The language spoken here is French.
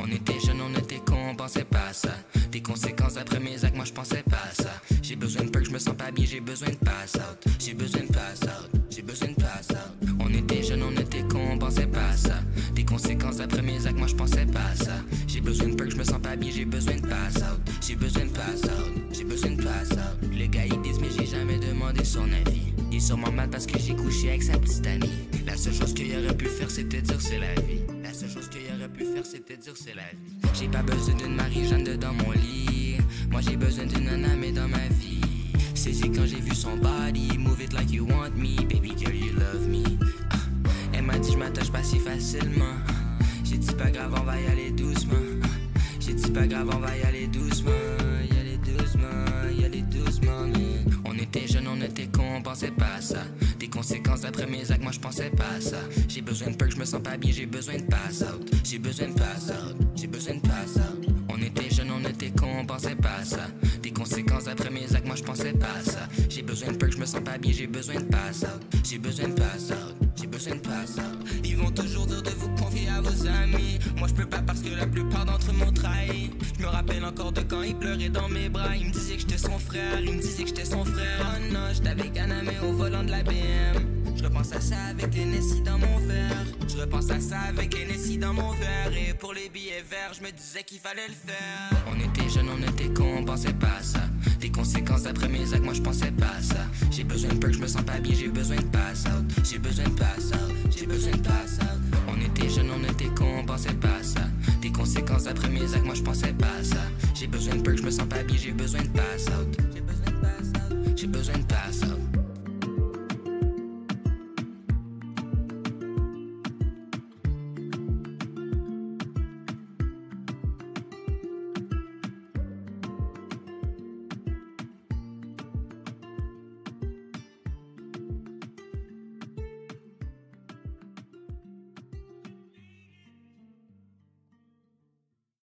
On était jeunes, on était cons, on pensait pas à ça. Des conséquences après mes actes, moi je pensais pas à ça. J'ai besoin de peur que je me sens pas bien, j'ai besoin de pass out. J'ai besoin de pass out, j'ai besoin de pass out. On était jeunes, on était cons, on pensait pas à ça. Des conséquences après mes actes, moi je pensais pas à ça. J'ai besoin de peur que je me sens pas bien, j'ai besoin de pass out. J'ai besoin de pass out, j'ai besoin de pass out. Le gars il dit mais j'ai jamais demandé son avis. Il est sûrement mal parce que j'ai couché avec sa petite amie. La seule chose qu'il aurait pu faire c'était dire c'est la vie. La seule chose qu'il aurait pu faire c'était dire c'est la vie. J'ai pas besoin d'une Marie-Jeanne dans mon lit. Moi j'ai besoin d'une nana mais dans ma vie. Saisi quand j'ai vu son body. Move it like you want me, baby girl you love me. Elle m'a dit je m'attache pas si facilement. J'ai dit pas grave on va y aller doucement. J'ai dit pas grave on va y aller doucement. Y aller doucement, y aller doucement mais... On était jeunes, on était cons, on pensait pas à ça. Des conséquences après mes actes, moi je pensais pas à ça. J'ai besoin de peur que je me sens pas bien, j'ai besoin de pass out. J'ai besoin de pass out, j'ai besoin de pass out. On était jeunes, on était cons, on pensait pas à ça. Des conséquences après mes actes, moi je pensais pas à ça. J'ai besoin de peur que je me sens pas bien, j'ai besoin de pass out. J'ai besoin de pass out, j'ai besoin de pass out. Ils vont toujours dire de vous confier à vos amis. Moi je peux pas parce que la plupart d'entre eux m'ont trahi. Je me rappelle encore de quand il pleurait dans mes bras. Il me disait que j'étais son frère, il me disait que j'étais son frère. Oh non, j'étais avec Anamé au volant de la BM. Je repense à ça avec Hennessy dans mon verre. Je repense à ça avec Hennessy dans mon verre. Et pour les billets verts, je me disais qu'il fallait le faire. On était jeunes, on était cons, on pensait pas à ça. Des conséquences après mes actes, moi je pensais pas à ça. J'ai besoin de peur que je me sens pas bien, j'ai besoin de pass out. J'ai besoin de pass out, j'ai besoin de pass out. On était jeunes, on était cons, on pensait pas à ça. Des conséquences après mes actes, moi je pensais pas à ça. J'ai besoin de peur que je me sens pas bien, j'ai besoin de pass out. J'ai besoin de pass out, j'ai besoin de pass out.